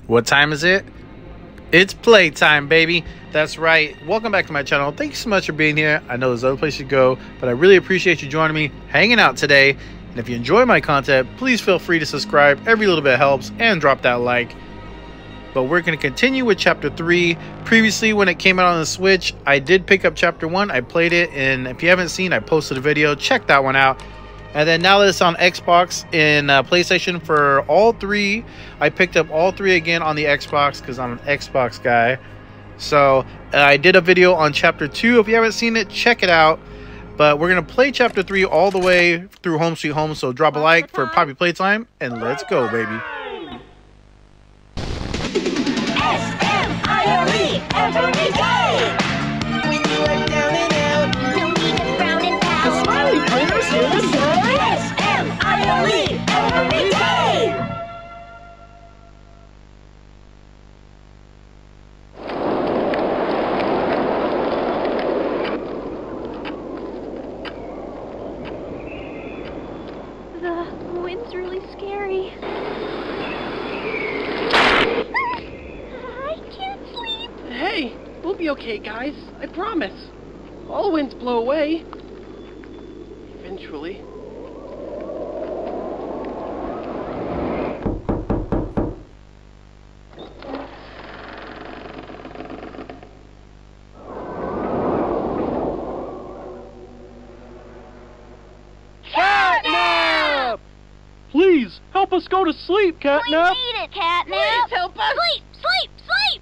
What time is it? It's playtime, baby. That's right. Welcome back to my channel. Thank you so much for being here. I know there's other places to go, but I really appreciate you joining me, hanging out today. And if you enjoy my content, please feel free to subscribe. Every little bit helps, and drop that like. But we're going to continue with Chapter 3. Previously, when it came out on the Switch, I did pick up Chapter 1. I played it, and if you haven't seen, I posted a video. Check that one out. And then now that it's on Xbox and PlayStation for all three, I picked up all three again on the Xbox because I'm an Xbox guy. So I did a video on Chapter 2. If you haven't seen it, check it out. But we're going to play Chapter 3 all the way through Home Sweet Home. So drop a like for Poppy Playtime, and let's go, baby. S-M-I-L-E every day. When you are down and out, no need to frown and pout. The Smiley Critters here to say S-M-I-L-E every day. The wind's really scary. I can't sleep. Hey, we'll be okay, guys. I promise. All winds blow away. Eventually. Catnap! Please, help us go to sleep, We Catnap! need it, Catnap. Please help us! Sleep, sleep, sleep.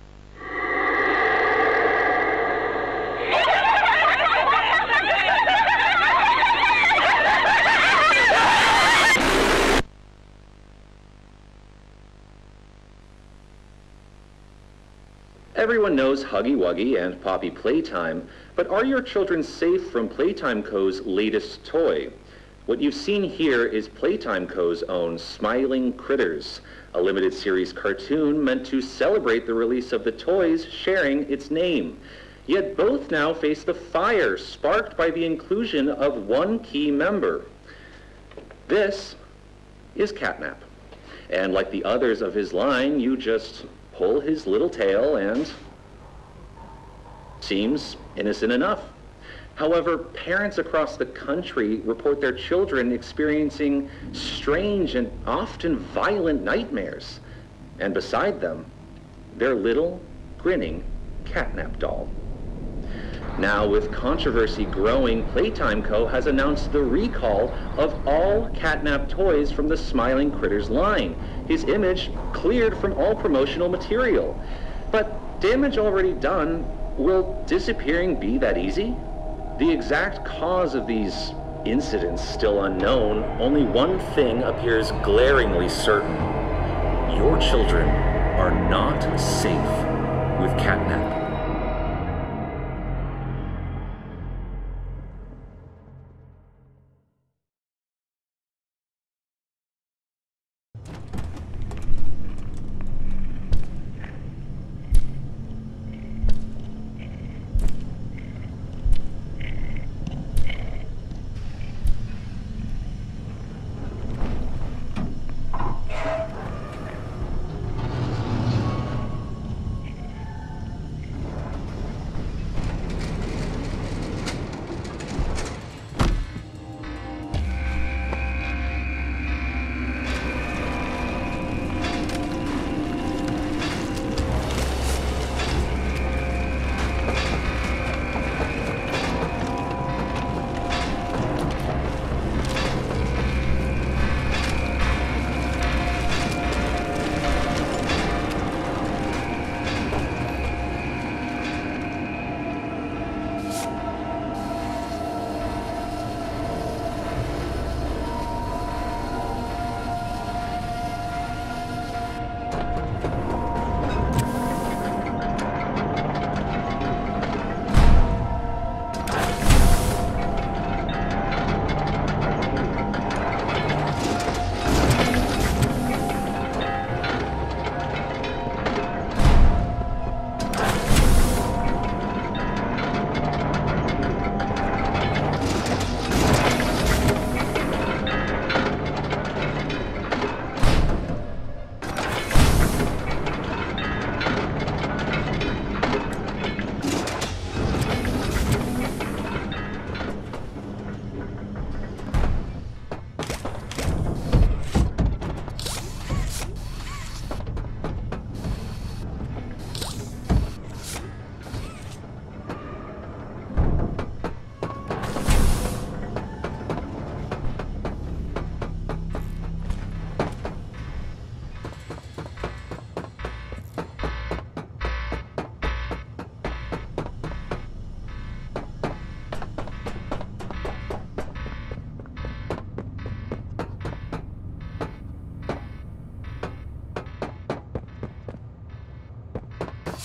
Everyone knows Huggy Wuggy and Poppy Playtime, but are your children safe from Playtime Co.'s latest toy? What you've seen here is Playtime Co.'s own Smiling Critters, a limited series cartoon meant to celebrate the release of the toys sharing its name. Yet both now face the fire sparked by the inclusion of one key member. This is Catnap. And like the others of his line, you just pull his little tail and seems innocent enough. However, parents across the country report their children experiencing strange and often violent nightmares. And beside them, their little, grinning Catnap doll. Now, with controversy growing, Playtime Co. has announced the recall of all Catnap toys from the Smiling Critters line. His image cleared from all promotional material. But damage already done, will disappearing be that easy? The exact cause of these incidents still unknown, only one thing appears glaringly certain. Your children are not safe with Catnap.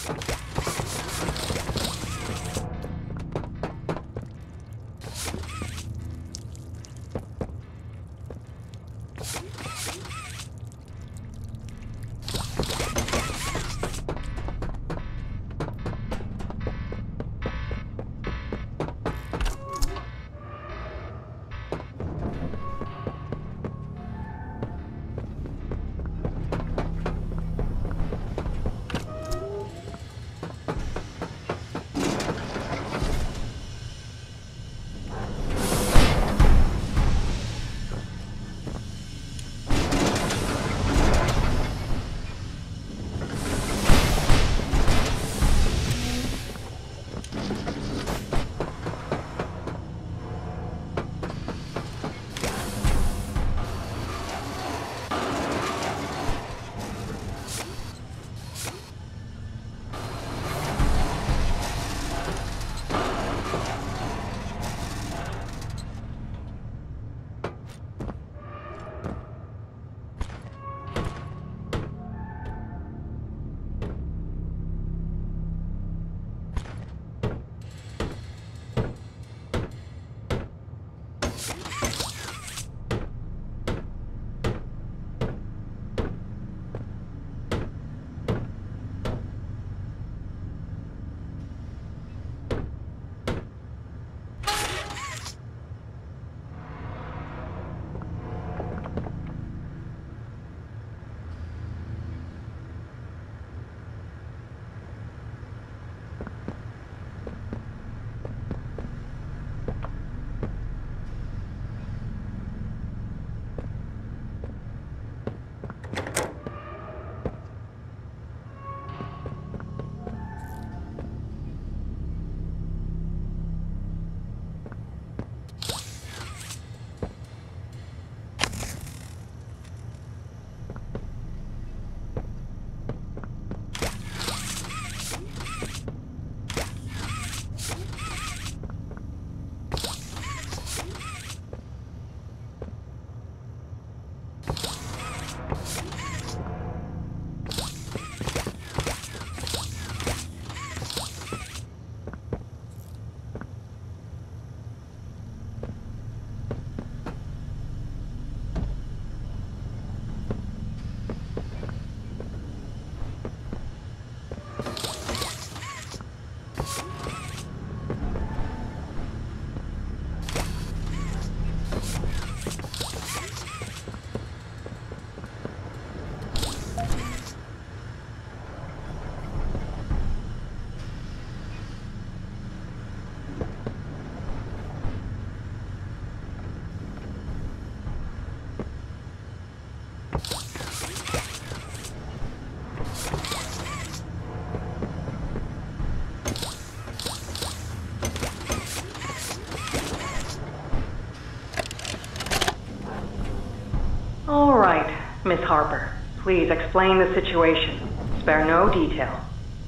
All right, Miss Harper. Please explain the situation. Spare no detail.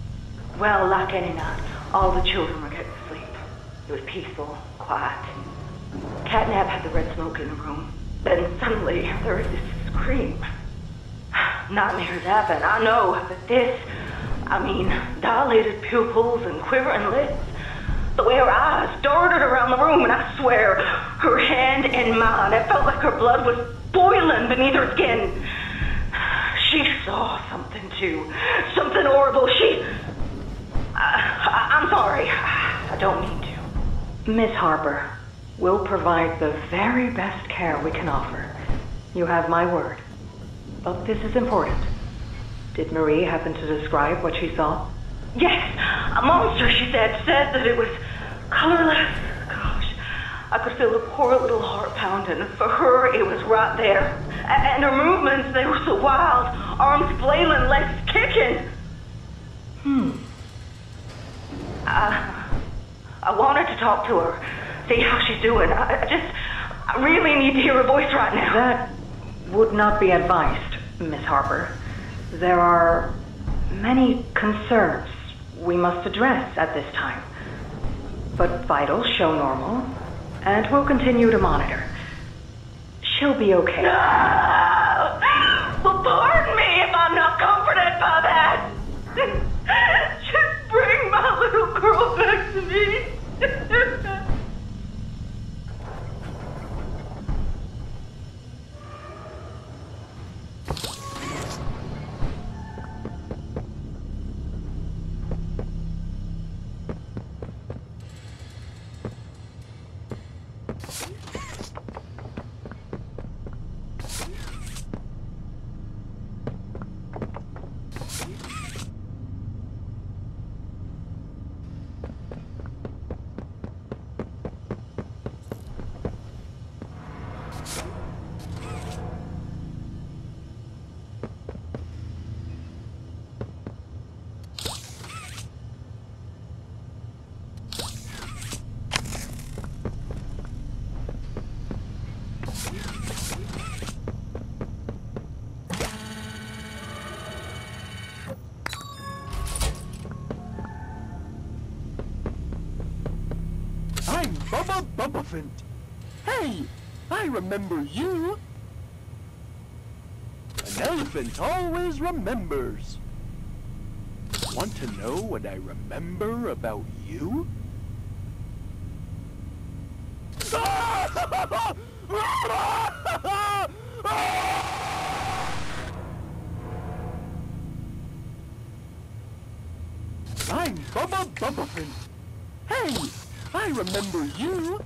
Well, like any night, all the children were getting to sleep. It was peaceful, quiet. Catnap had the red smoke in the room. Then suddenly, there was this scream. Nightmares happen, I know, but this... dilated pupils and quivering lips. The way her eyes darted around the room, and I swear, her hand in mine, it felt like her blood was boiling beneath her skin. She saw something too. Something horrible. I'm sorry. I don't mean to. Miss Harper, we'll provide the very best care we can offer. You have my word. But this is important. Did Marie happen to describe what she saw? Yes, a monster, she said that it was colorless. Gosh, I could feel her poor little heart pounding. For her, it was right there. And her movements, they were so wild. Arms flailing, legs kicking. I wanted to talk to her, see how she's doing. I really need to hear her voice right now. That would not be advised, Miss Harper. There are many concerns we must address at this time. But vitals show normal, and we'll continue to monitor. She'll be okay. No! Well, pardon me if I'm not comforted by that. Bubba Bubbaphant. Hey, I remember you. An elephant always remembers. Want to know what I remember about you? I'm Bubba Bubbaphant. Hey, I remember you.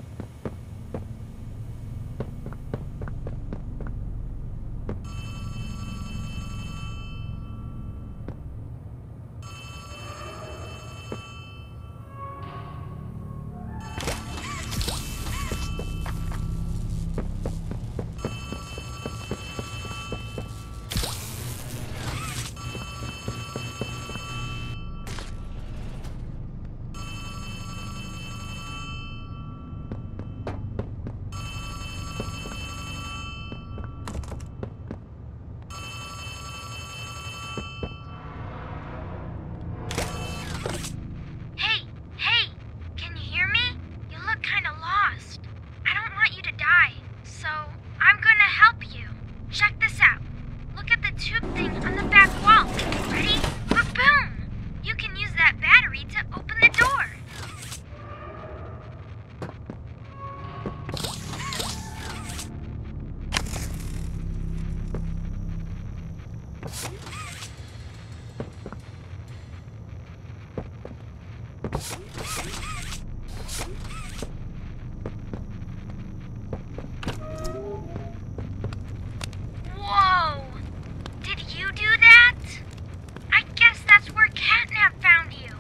Whoa! Did you do that? I guess that's where Catnap found you.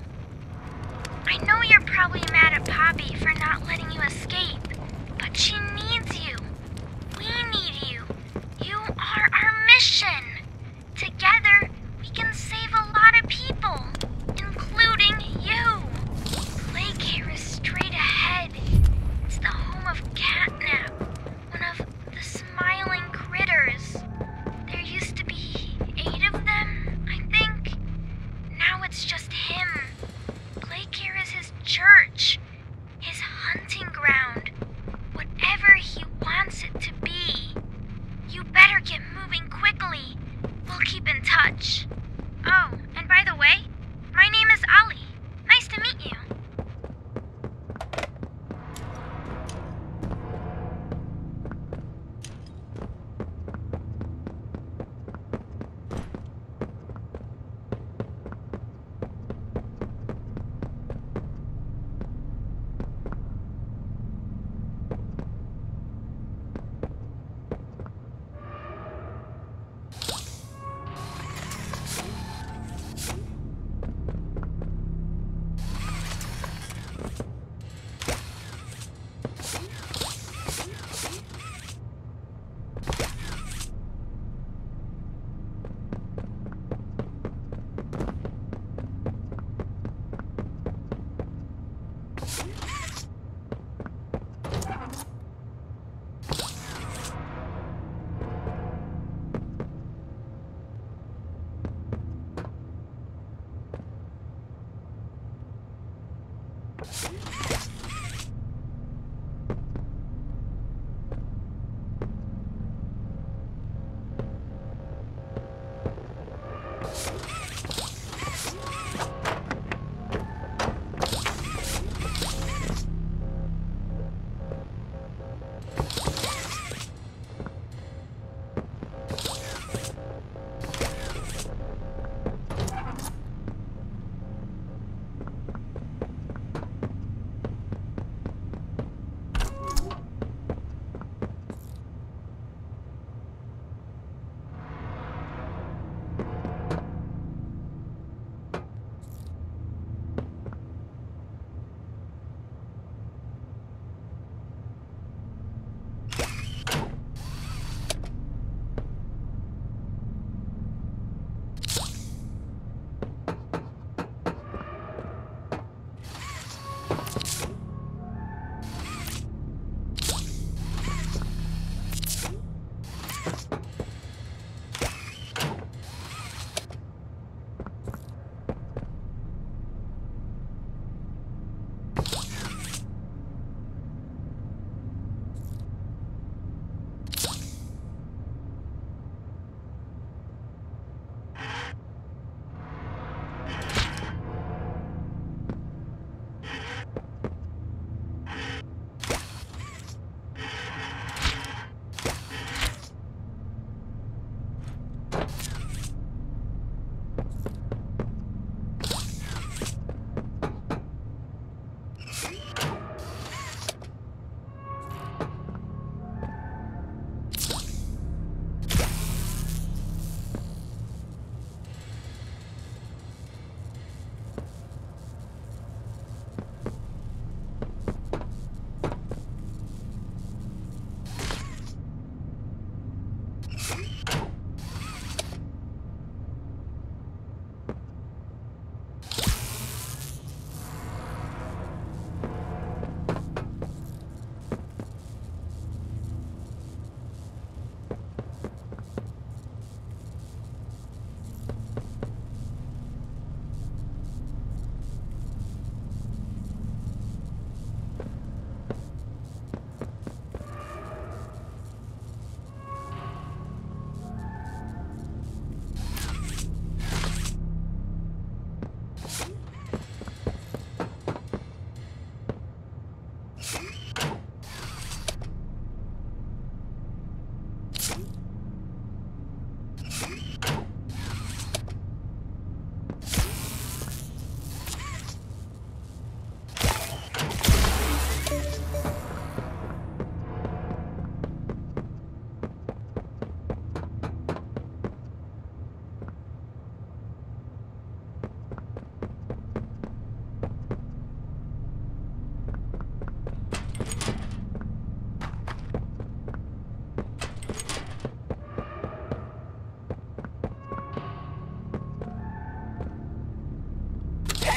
I know you're probably mad at Poppy for not letting you escape, but she needs you. We need you. You are our mission. Together, we can save a lot of people, including you. Plague here is straight ahead. It's the home of Catnap, one of the smiling critters. There used to be 8 of them, I think. Now it's just him. Plague here is his church, his hunting ground, whatever he wants it to be. You better get moving quickly. We'll keep in touch. Oh, and by the way, my name is Ali. Nice to meet you.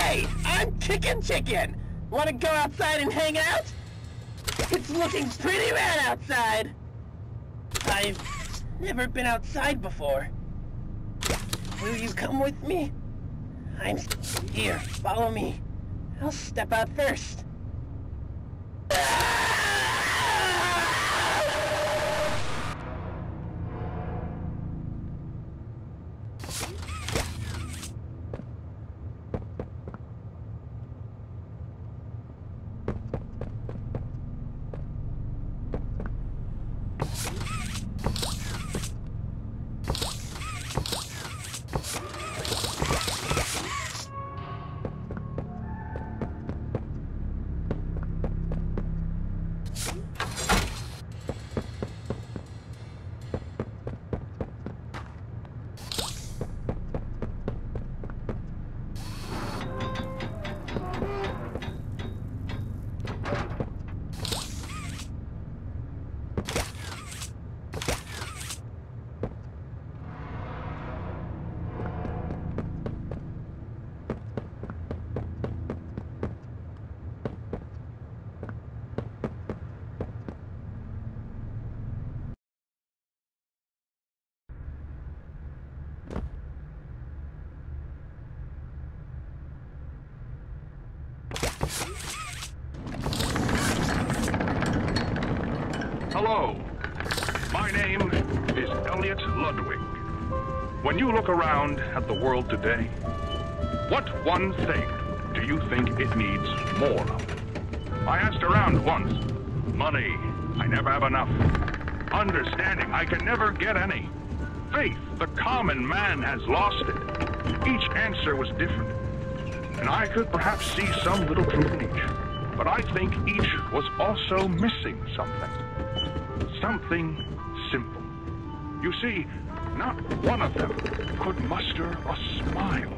Hey, I'm Chicken. Want to go outside and hang out? It's looking pretty rad outside. I've never been outside before. Will you come with me? Here, follow me. I'll step out first. Hello, my name is Elliot Ludwig. When you look around at the world today, what one thing do you think it needs more of? I asked around once. Money, I never have enough. Understanding, I can never get any. Faith, the common man has lost it. Each answer was different, and I could perhaps see some little truth in each. But I think each was also missing something. Something simple. You see, not one of them could muster a smile.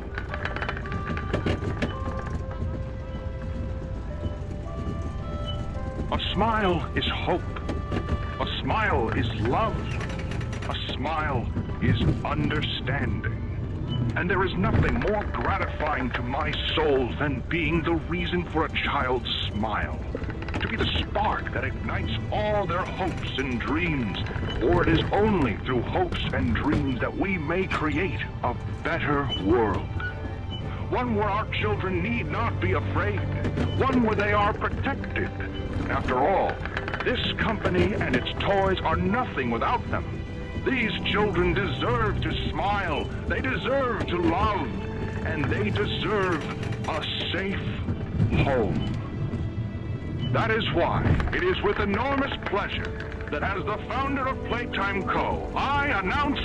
A smile is hope. A smile is love. A smile is understanding. And there is nothing more gratifying to my soul than being the reason for a child's smile. To be the spark that ignites all their hopes and dreams. For it is only through hopes and dreams that we may create a better world. One where our children need not be afraid. One where they are protected. After all, this company and its toys are nothing without them. These children deserve to smile. They deserve to love. And they deserve a safe home. That is why it is with enormous pleasure that as the founder of Playtime Co., I announce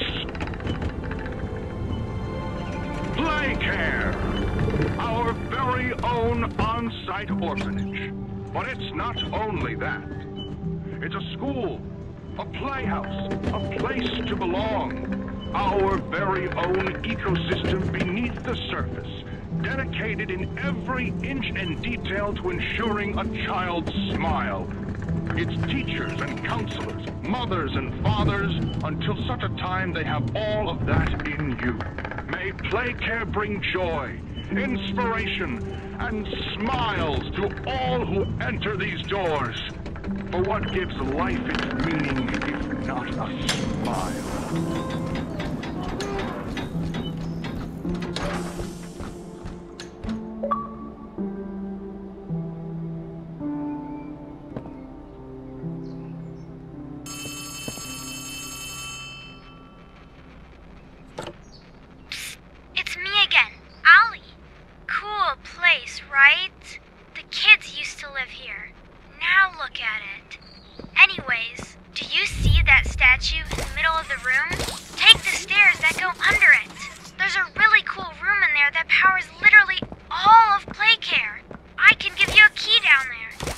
Playcare, our very own on-site orphanage. But it's not only that. It's a school, a playhouse, a place to belong. Our very own ecosystem beneath the surface, dedicated in every inch and detail to ensuring a child's smile. Its teachers and counselors, mothers and fathers, until such a time they have all of that in you. May Playcare bring joy, inspiration, and smiles to all who enter these doors. For what gives life its meaning if not a smile? It's me again, Ollie. Cool place, right? The kids used to live here. Now look at it. Anyways, do you see that statue in the middle of the room? Take the stairs that go under it. There's a really cool room in there that powers literally all of Playcare. I can give you a key down there.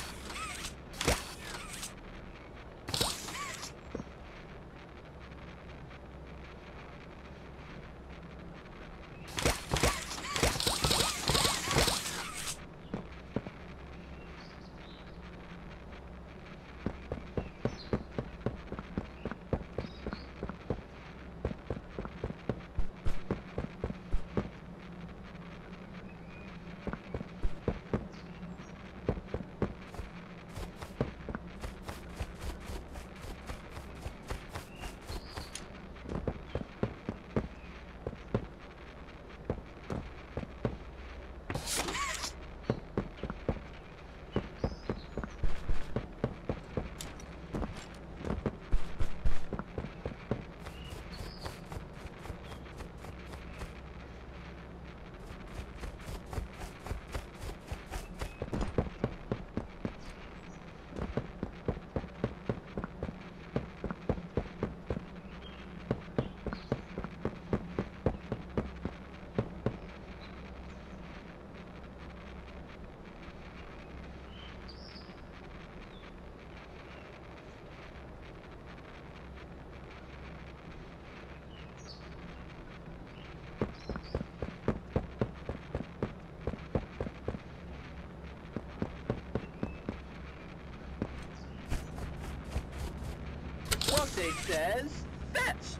Dante says, fetch!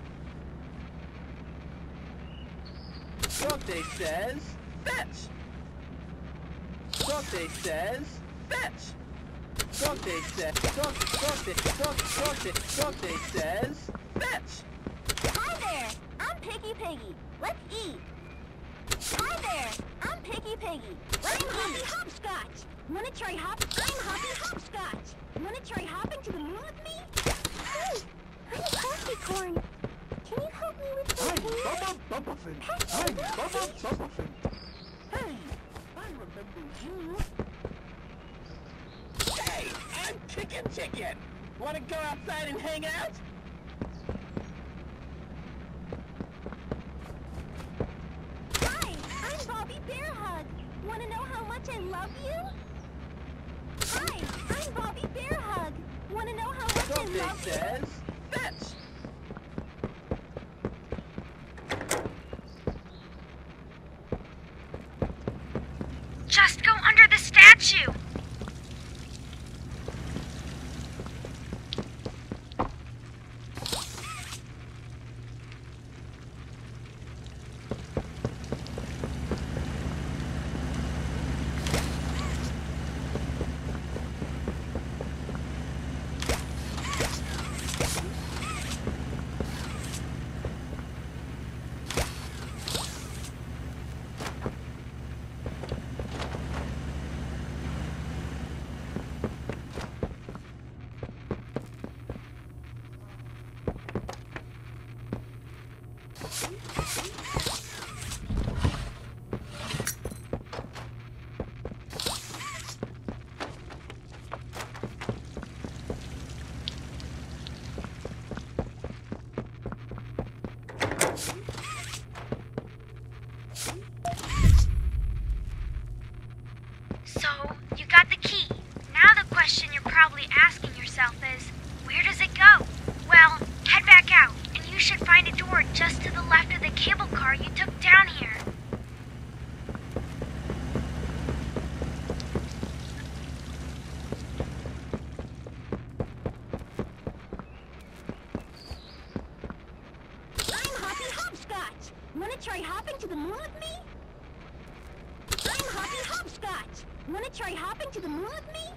Dante says, fetch! Dante says, fetch! Dante says, Dante says, fetch! Hi there, I'm Picky Piggy. Let's eat. Hi there, I'm Picky Piggy. I'm Hoppy Hopscotch. Wanna try I'm Hoppy Hopscotch. Wanna try hopping to the moon with me? Hey, I'm a coffee corn. Can you help me with this? I'm Bubba Bubbaphant. I'm Bubba Bubbaphant. Hey, I remember you. Hey, I'm Chicken. Wanna go outside and hang out? Hi, I'm Bobby Bear Hug. Wanna know how much I love you? Hi, I'm Bobby Bear Hug. Wanna know how much I Dante love you? says, fetch! Just go under the statue. So, you got the key. Now the question you're probably asking yourself is, where does it go? Well, head back out, and you should find a door just to the left of the cable car you took down here. I'm Hoppy Hopscotch. Wanna try hopping to the moon with me? I'm Hoppy Hopscotch. Wanna try hopping to the moon with me?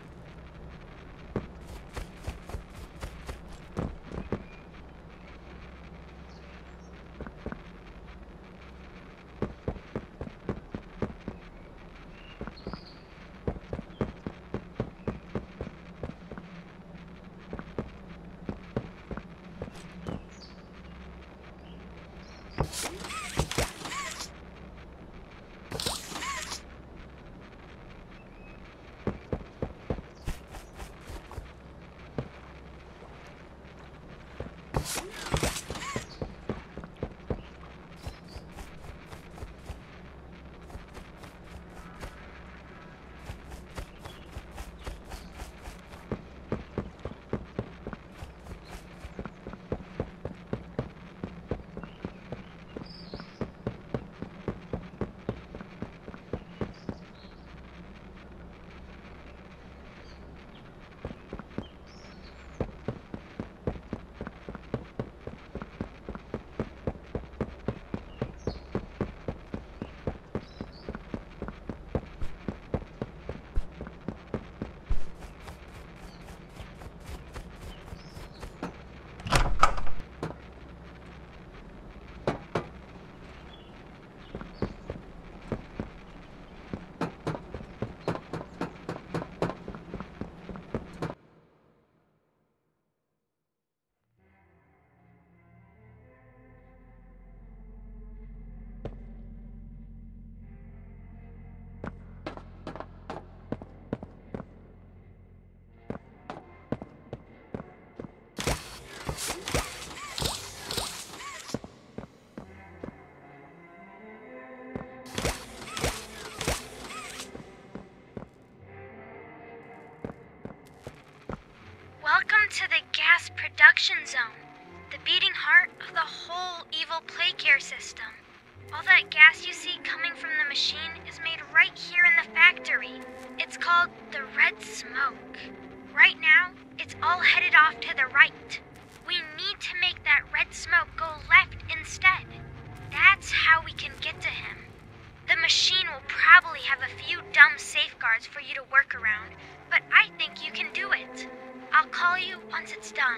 Welcome to the gas production zone, the beating heart of the whole evil play care system. All that gas you see coming from the machine is made right here in the factory. It's called the red smoke. Right now, it's all headed off to the right. We need to make that red smoke go left instead. That's how we can get to him. The machine will probably have a few dumb safeguards for you to work around, but I think you can do it. I'll call you once it's done.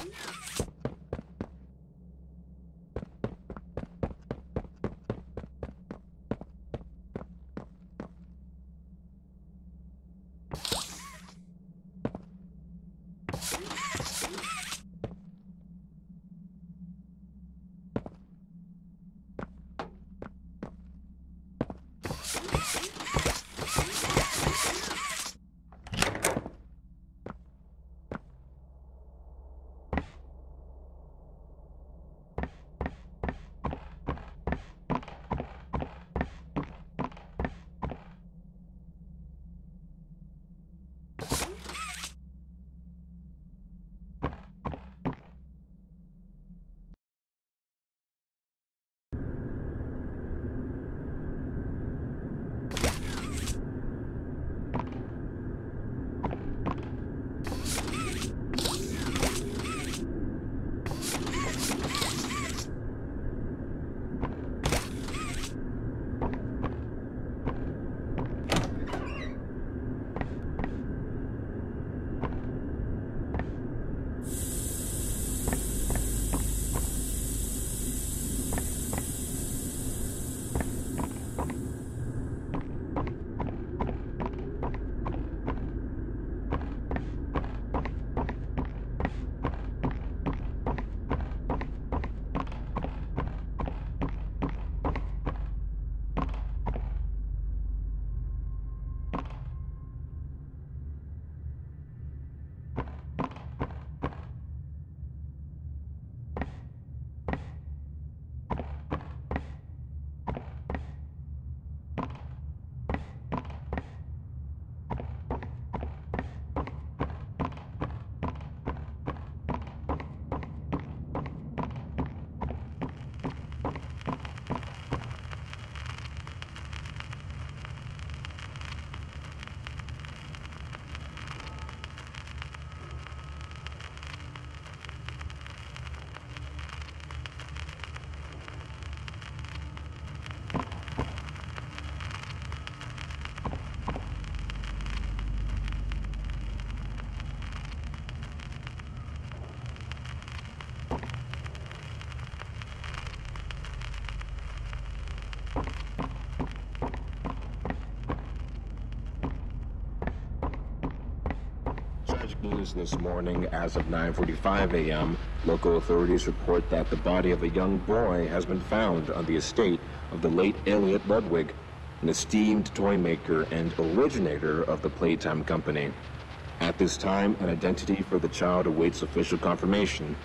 News this morning. As of 9:45 a.m., local authorities report that the body of a young boy has been found on the estate of the late Elliot Ludwig, an esteemed toy maker and originator of the Playtime Company. At this time, an identity for the child awaits official confirmation.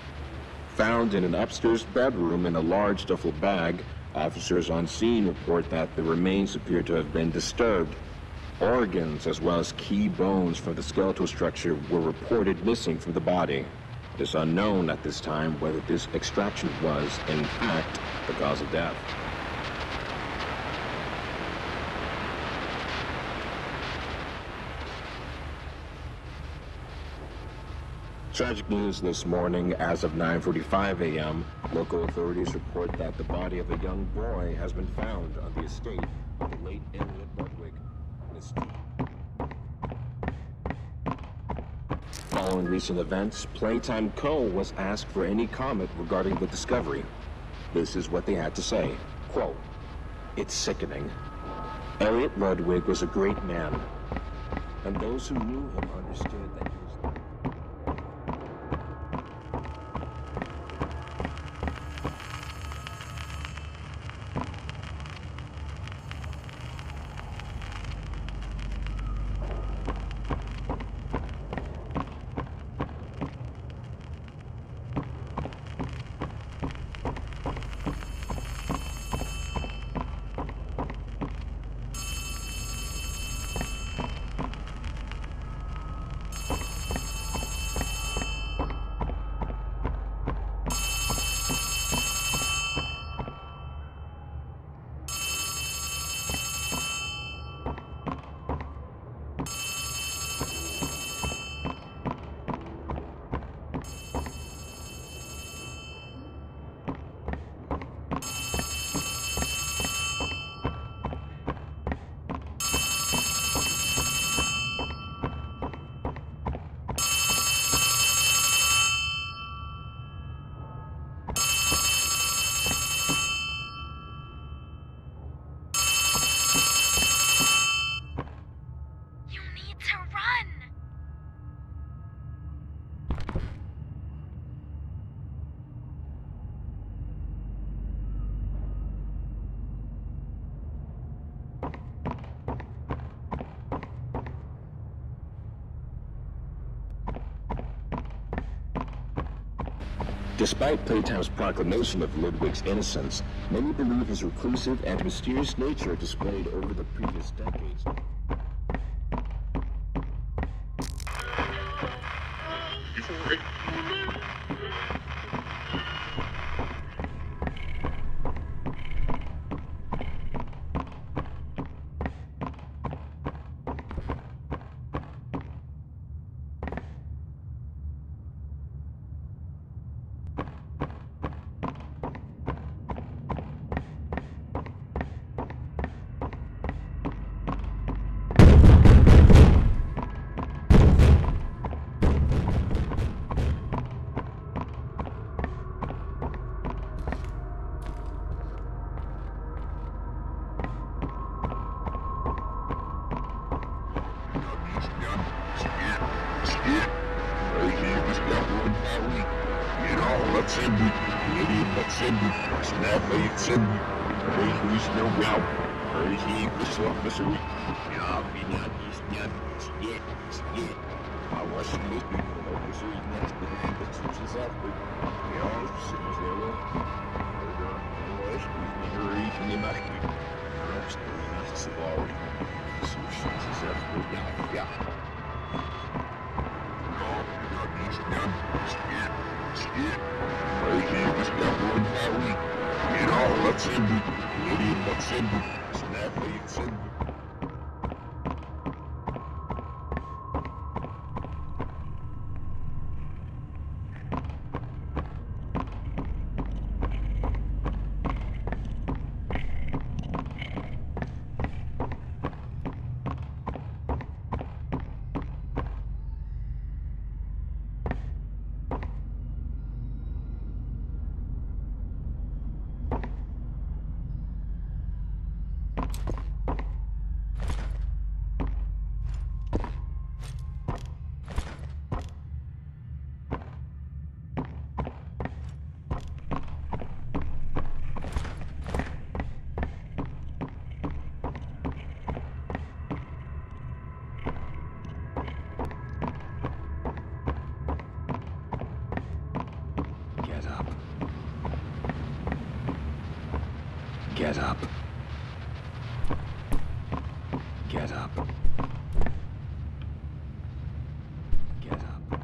Found in an upstairs bedroom in a large duffel bag, officers on scene report that the remains appear to have been disturbed. Organs, as well as key bones from the skeletal structure, were reported missing from the body. It is unknown at this time whether this extraction was, in fact, the cause of death. Tragic news this morning. As of 9:45 a.m., local authorities report that the body of a young boy has been found on the estate of the late Elliot Ludwig. Following recent events, Playtime Co. was asked for any comment regarding the discovery. This is what they had to say. Quote, "It's sickening. Elliot Ludwig was a great man, and those who knew him understood that he was..." Despite Playtime's proclamation of Ludwig's innocence, many believe his reclusive and mysterious nature displayed over the previous decades. Get up. Get up. Get up.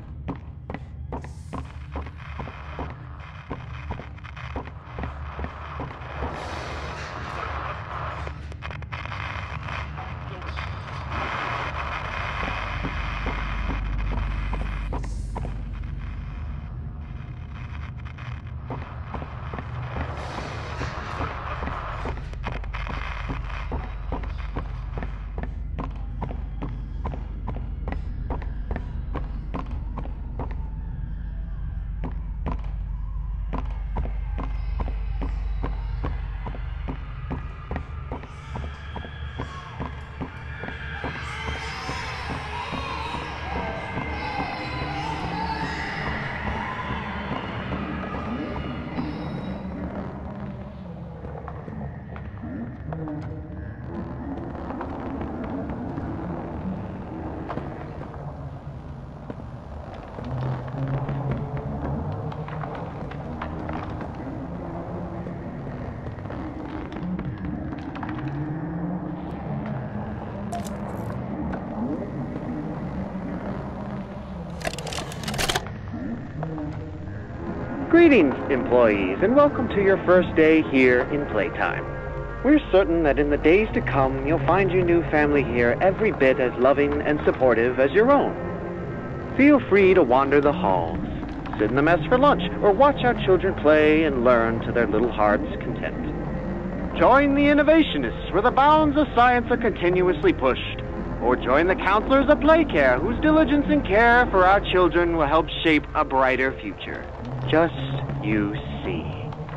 Greetings, employees, and welcome to your first day here in Playtime. We're certain that in the days to come, you'll find your new family here every bit as loving and supportive as your own. Feel free to wander the halls, sit in the mess for lunch, or watch our children play and learn to their little hearts' content. Join the innovationists where the bounds of science are continuously pushed, or join the counselors of Playcare whose diligence and care for our children will help shape a brighter future. Just you see.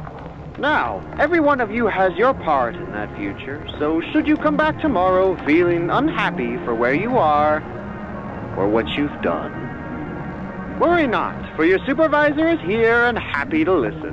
Now, every one of you has your part in that future, so should you come back tomorrow feeling unhappy for where you are or what you've done, worry not, for your supervisor is here and happy to listen.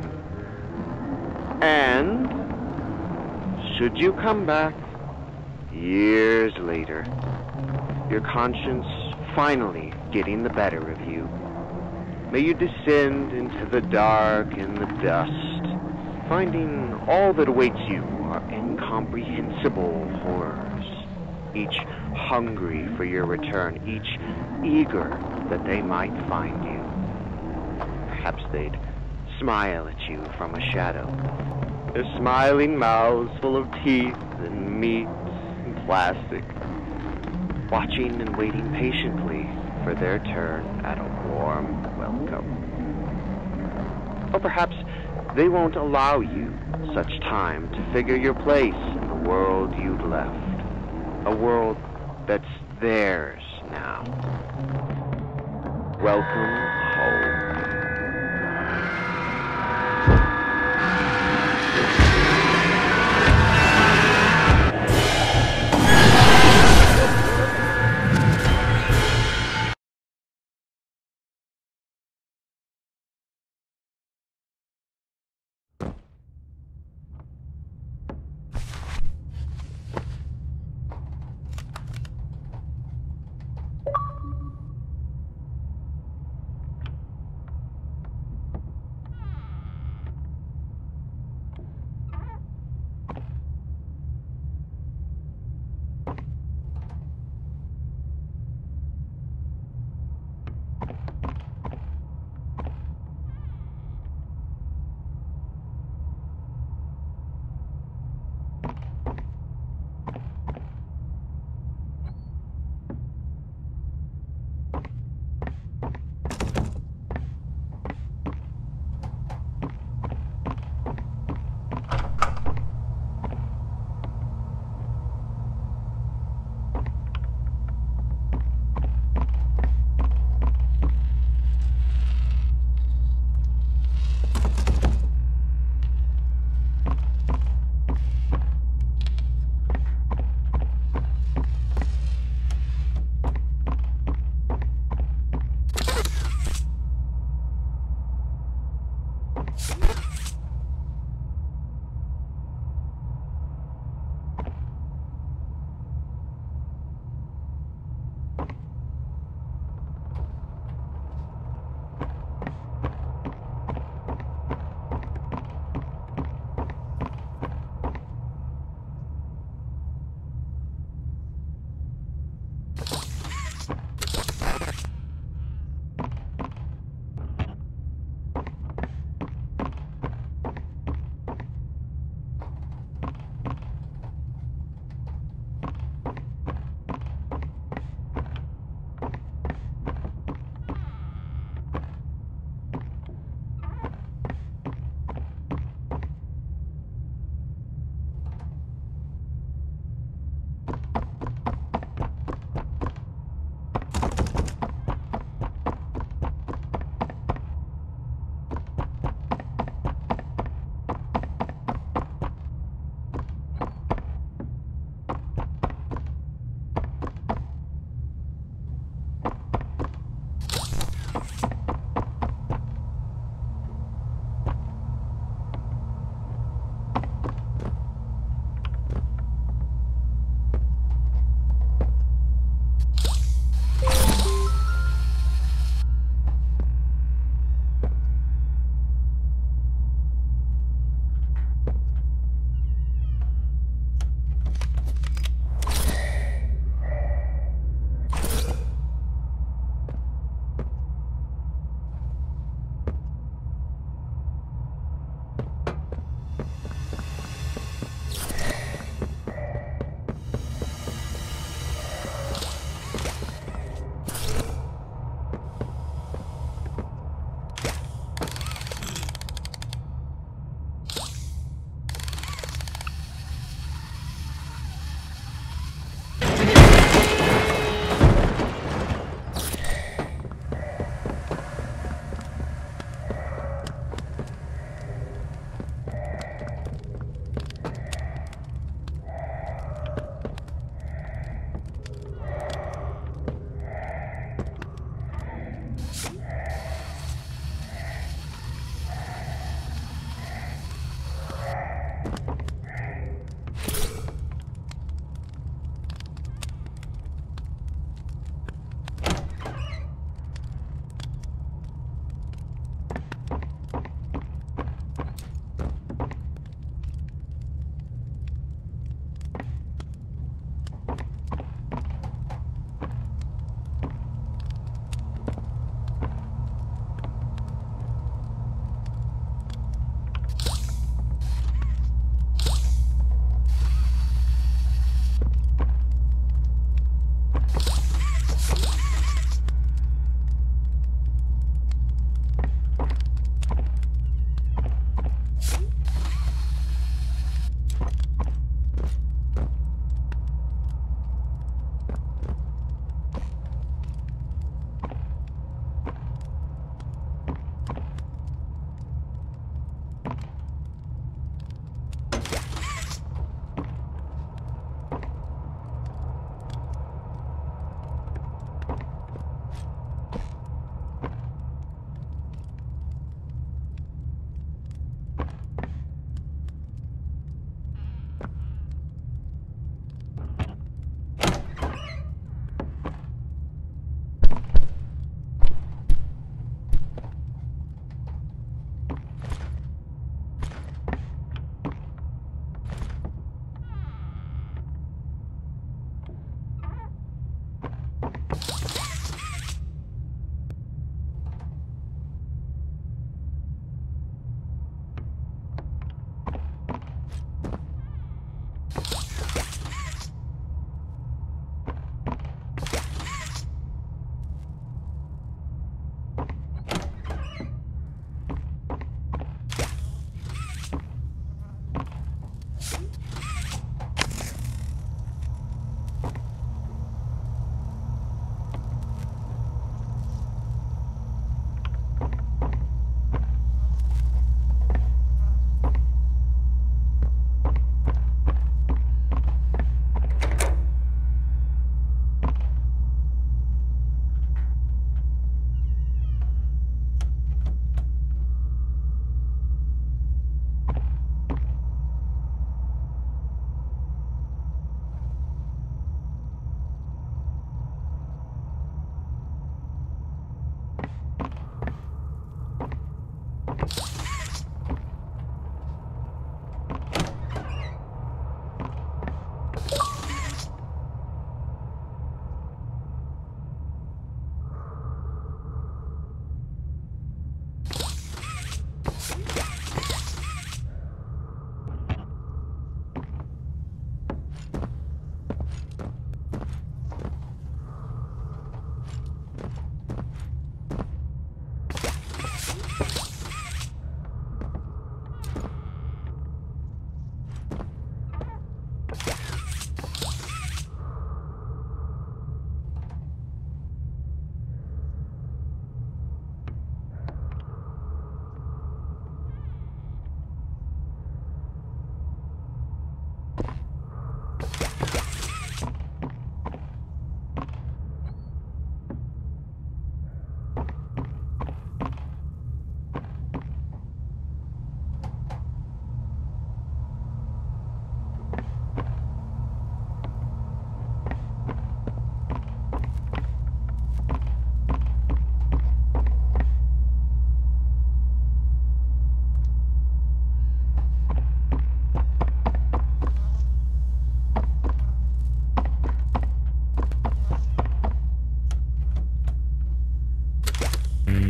And should you come back years later, your conscience finally getting the better of you, may you descend into the dark and the dust, finding all that awaits you are incomprehensible horrors, each hungry for your return, each eager that they might find you. Perhaps they'd smile at you from a shadow, their smiling mouths full of teeth and meat and plastic, watching and waiting patiently for their turn at a warm welcome. Or perhaps they won't allow you such time to figure your place in the world you've left, a world that's theirs now. Welcome home.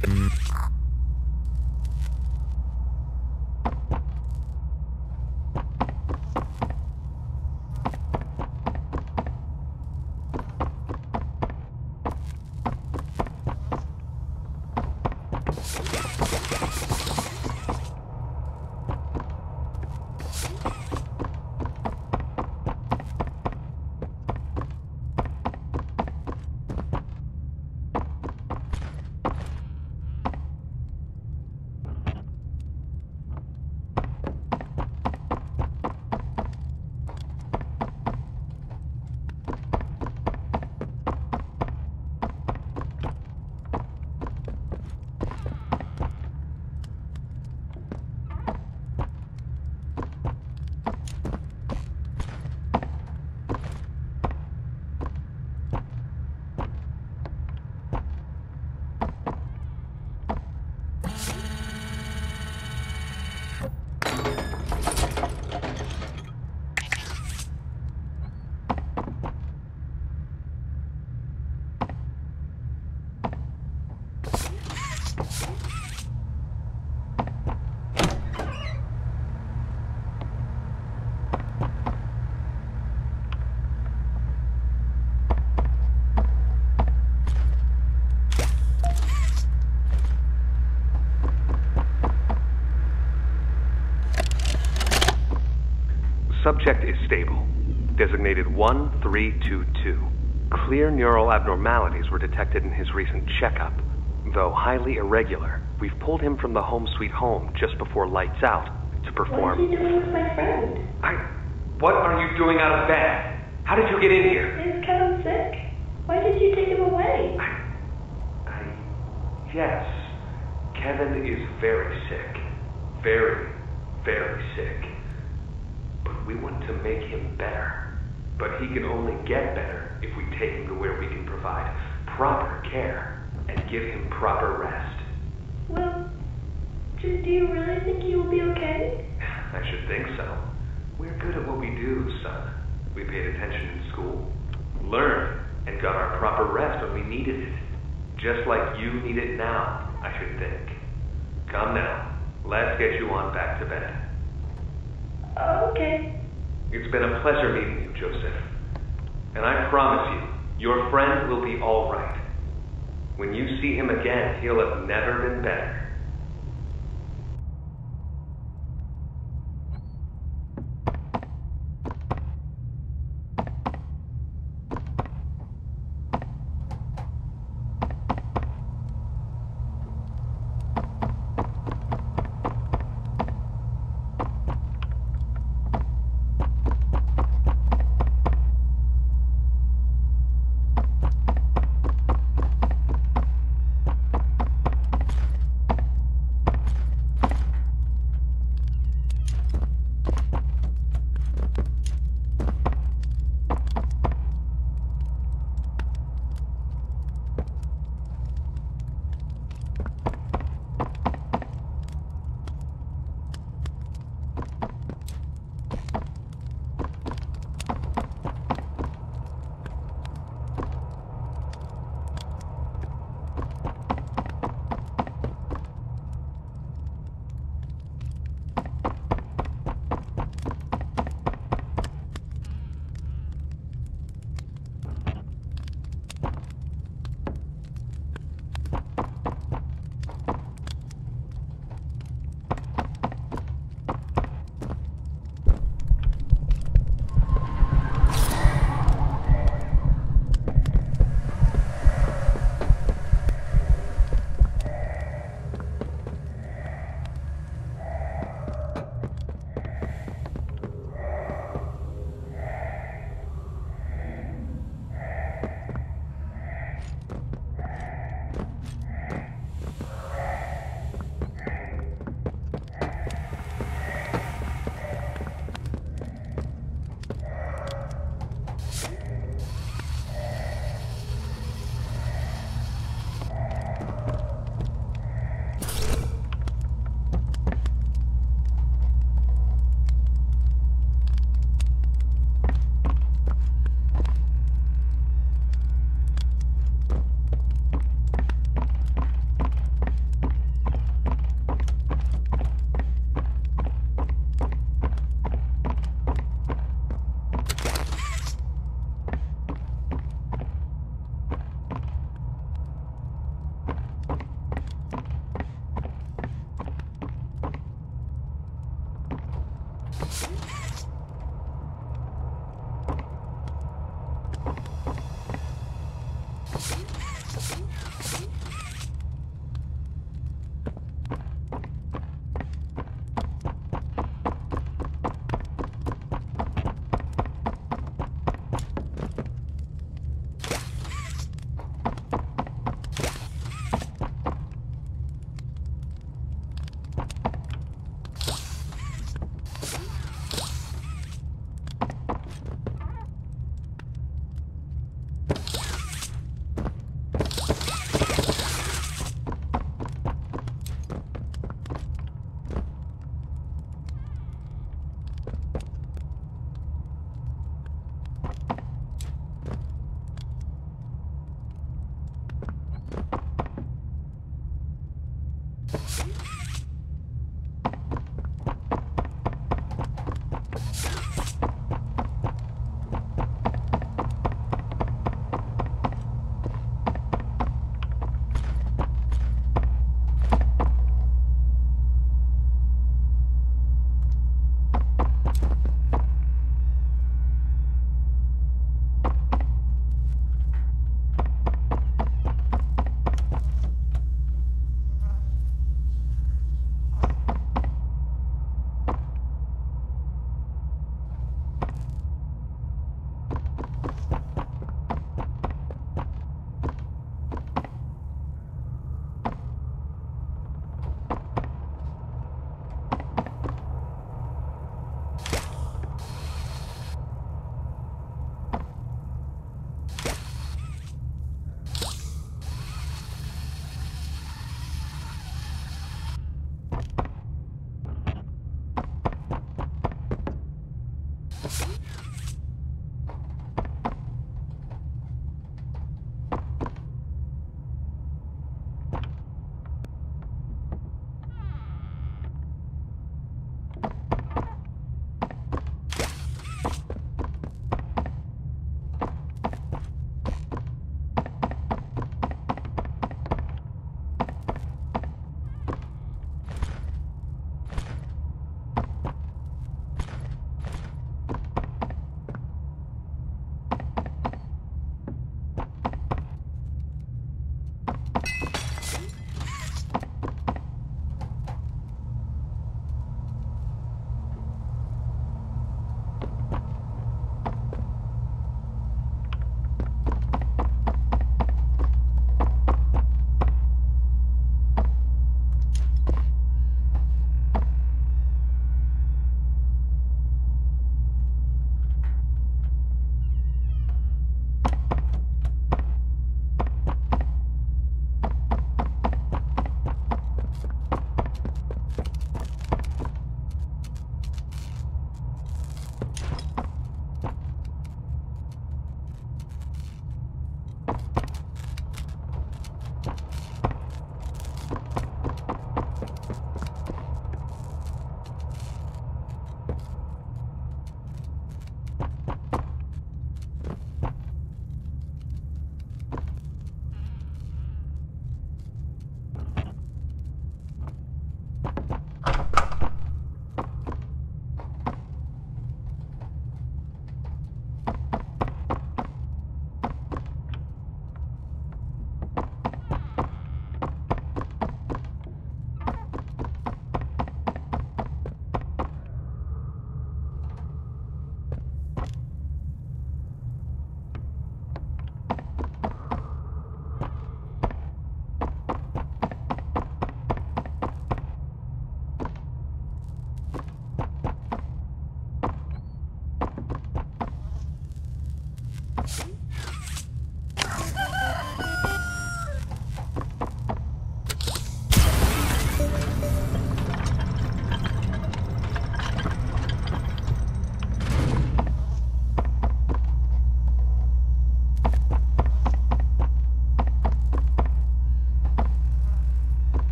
Subject is stable. Designated 1322. Clear neural abnormalities were detected in his recent checkup. Though highly irregular, we've pulled him from the home sweet home just before lights out to perform... What is he doing with my friend? What are you doing out of bed? How did you get in here? Is Kevin sick? Why did you take him away? Yes. Kevin is very sick. Very, very sick. But we want to make him better. But he can only get better if we take him to where we can provide proper care and give him proper rest. Well, do you really think he will be okay? I should think so. We're good at what we do, son. We paid attention in school, learned, and got our proper rest when we needed it. Just like you need it now, I should think. Come now, let's get you on back to bed. Okay. It's been a pleasure meeting you, Joseph. And I promise you, your friend will be all right. When you see him again, he'll have never been better.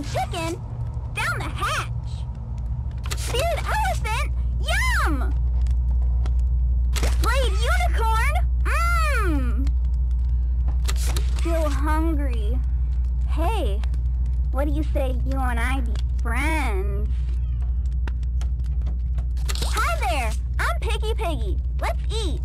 chicken? Down the hatch. Seared elephant? Yum! Flayed unicorn? Mmm! Still hungry. Hey, what do you say you and I be friends? Hi there! I'm Picky Piggy. Let's eat.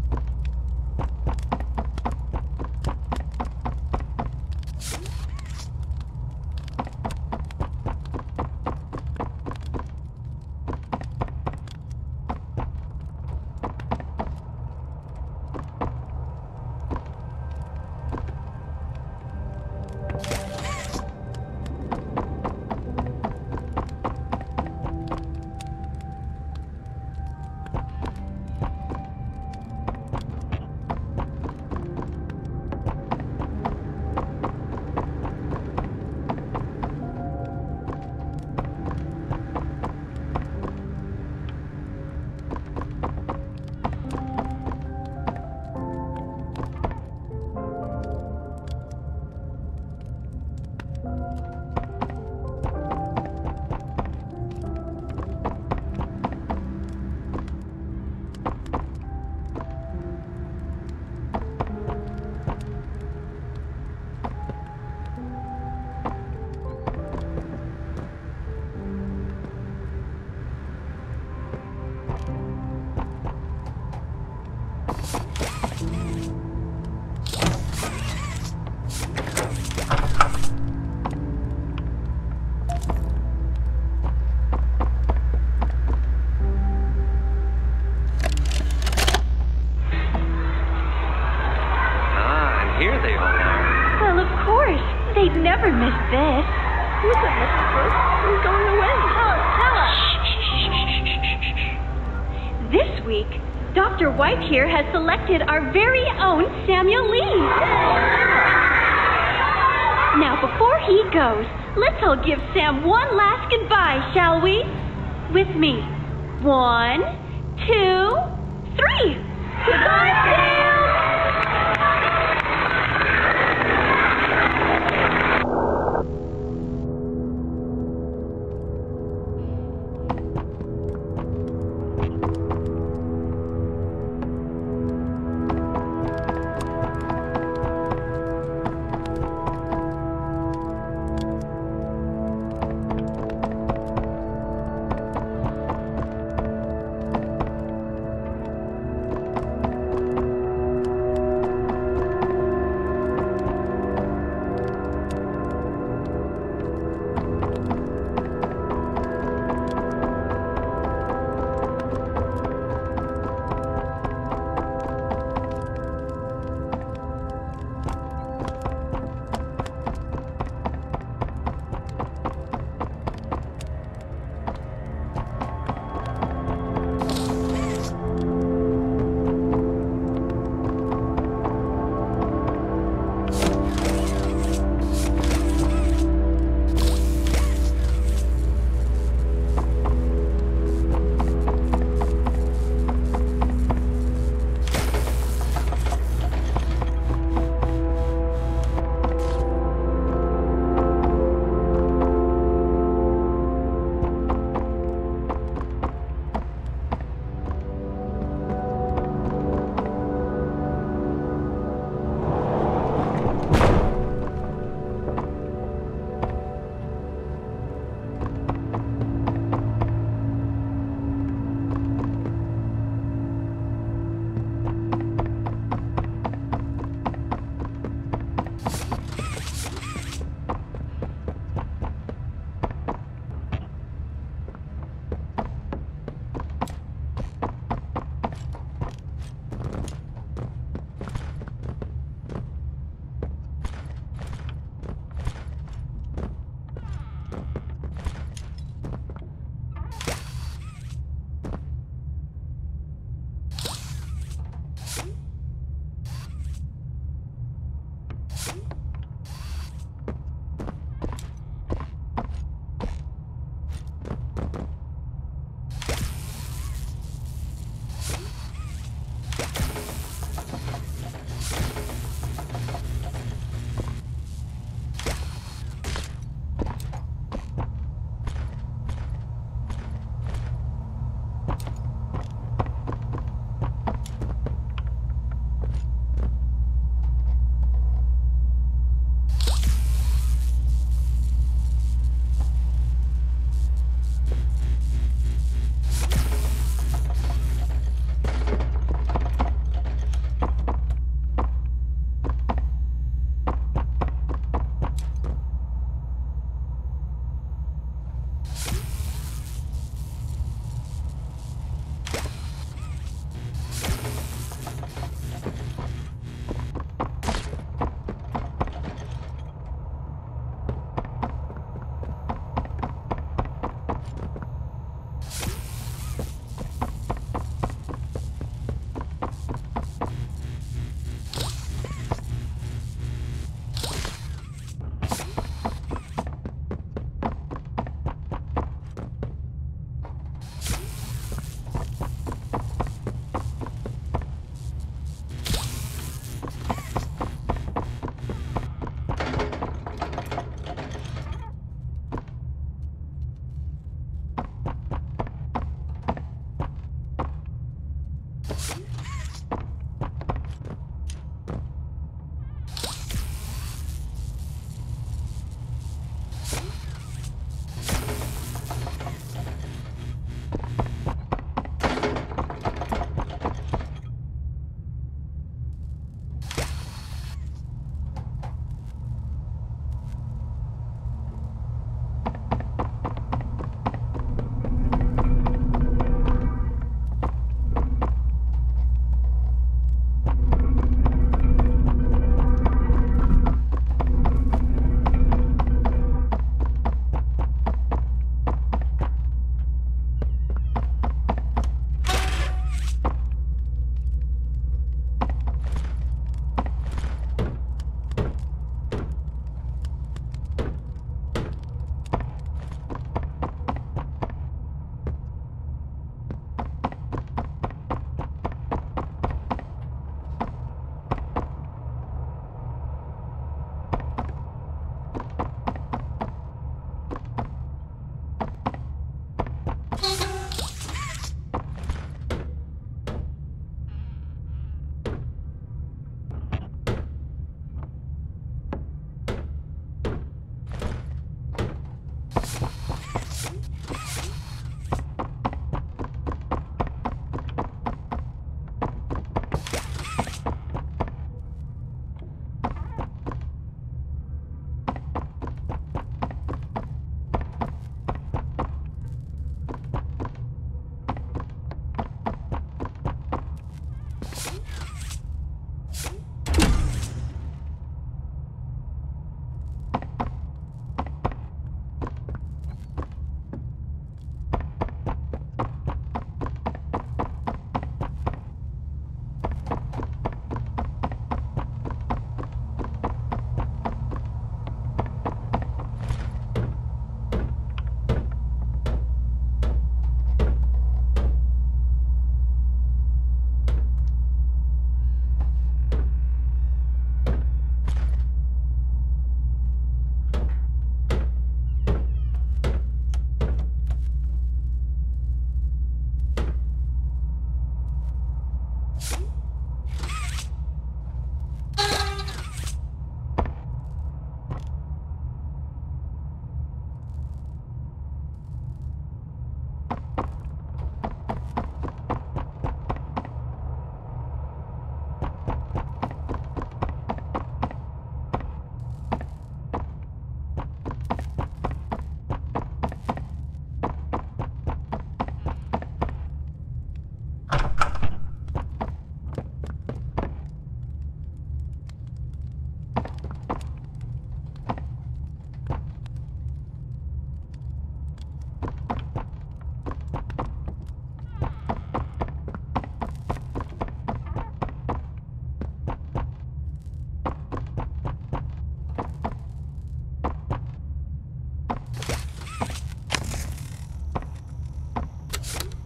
They'd never miss this. Who's it, Mrs. Brooks? Who's going away? Tell us. This week, Dr. White here has selected our very own Samuel Lee. Now, before he goes, let's all give Sam one last goodbye, shall we? With me. 1, 2, 3. Goodbye, Sam!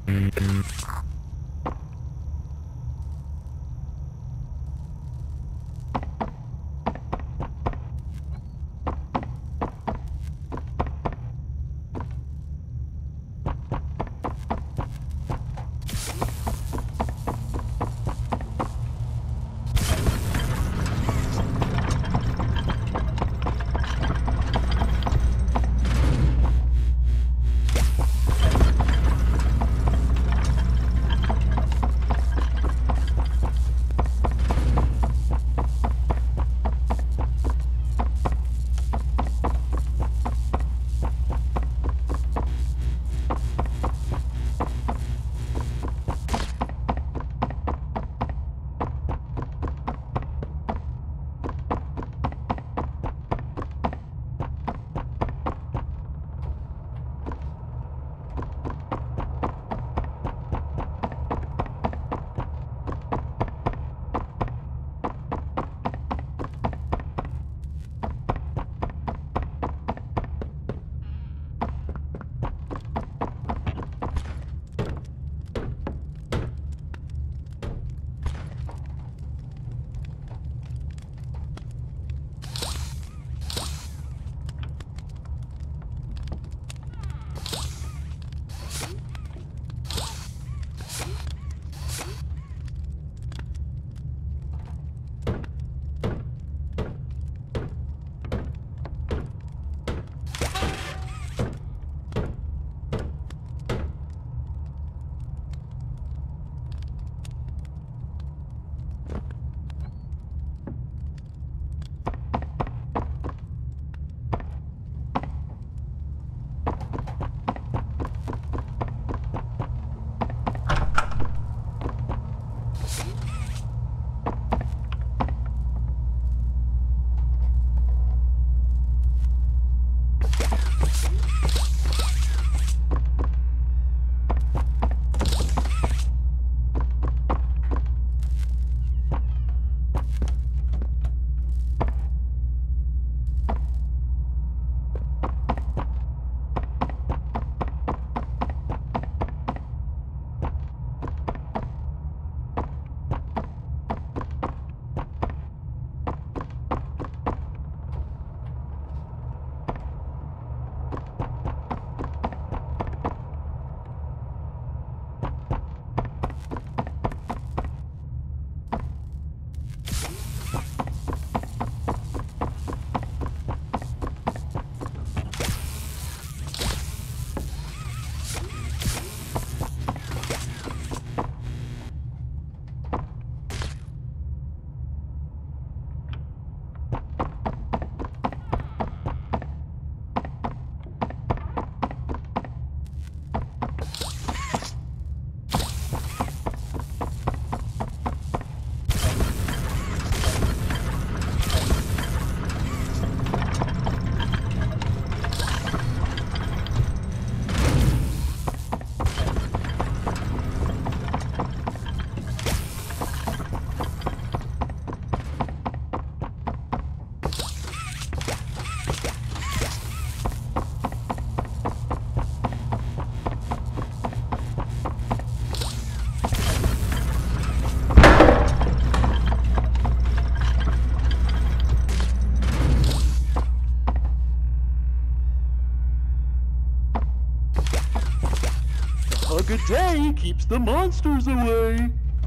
hug a day keeps the monsters away.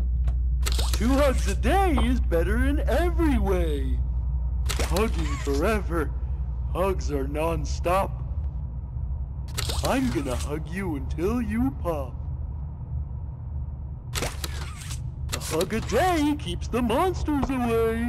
2 hugs a day is better in every way. Hugging forever. Hugs are non-stop. I'm gonna hug you until you pop. A hug a day keeps the monsters away.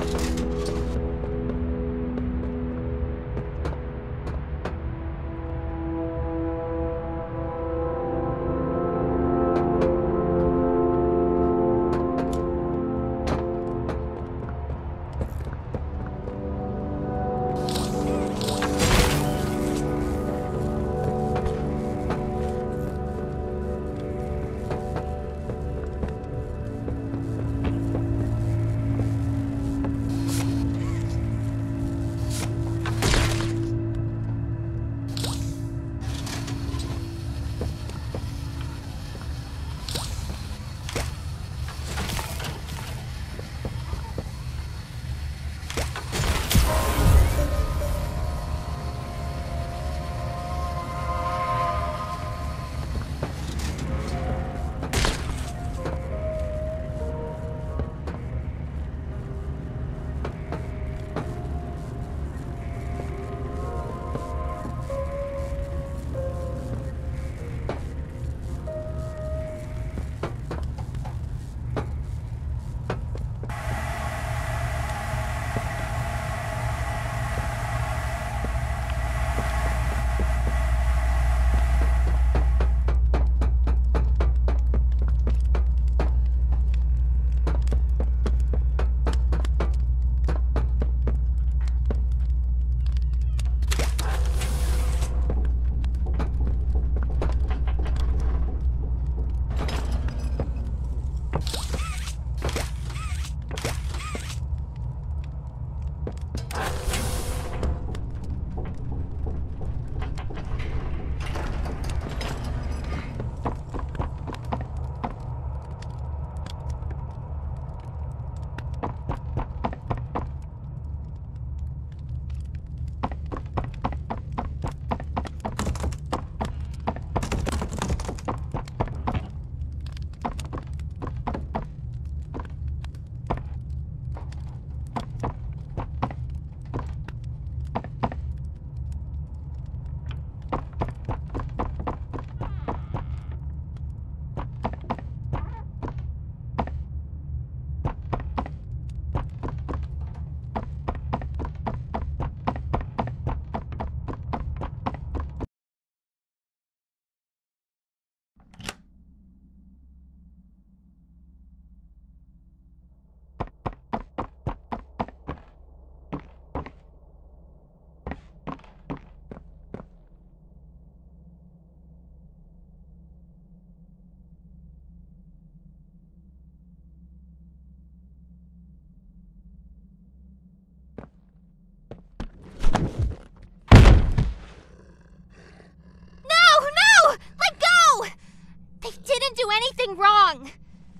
anything wrong.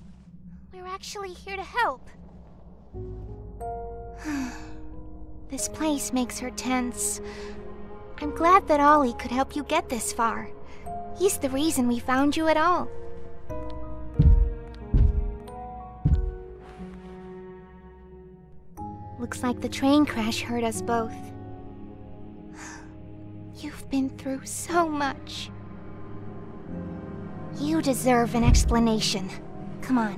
We're actually here to help. This place makes her tense. I'm glad that Ollie could help you get this far. He's the reason we found you at all. Looks like the train crash hurt us both. You've been through so much. You deserve an explanation. Come on.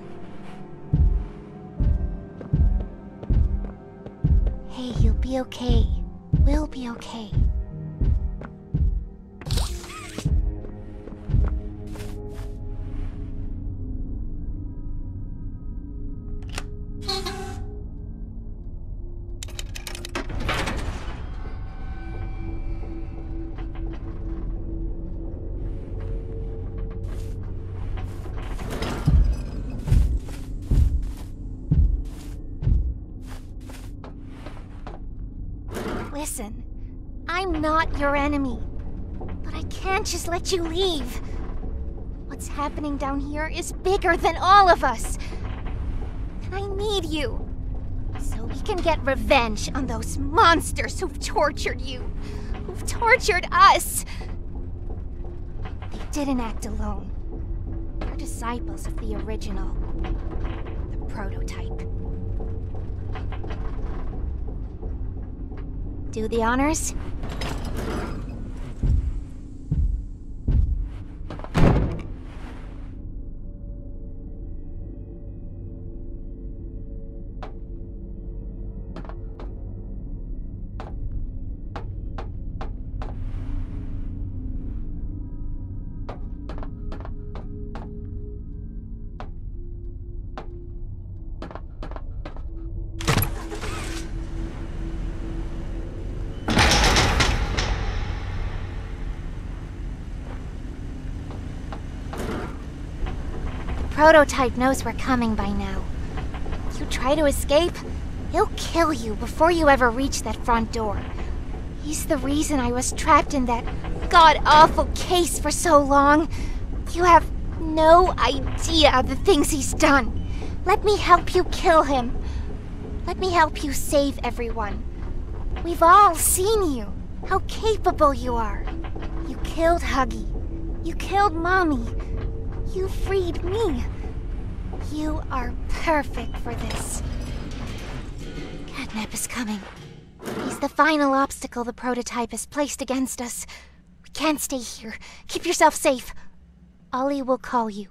Hey, you'll be okay. We'll be okay. Listen, I'm not your enemy, but I can't just let you leave. What's happening down here is bigger than all of us. And I need you, so we can get revenge on those monsters who've tortured you, who've tortured us. They didn't act alone. They're disciples of the original, the prototype. Do the honors? prototype knows we're coming by now. You try to escape, he'll kill you before you ever reach that front door. He's the reason I was trapped in that god-awful case for so long. You have no idea the things he's done. Let me help you kill him. Let me help you save everyone. We've all seen you, how capable you are. You killed Huggy. You killed Mommy. You freed me. You are perfect for this. Catnap is coming. He's the final obstacle the prototype has placed against us. We can't stay here. Keep yourself safe. Ollie will call you.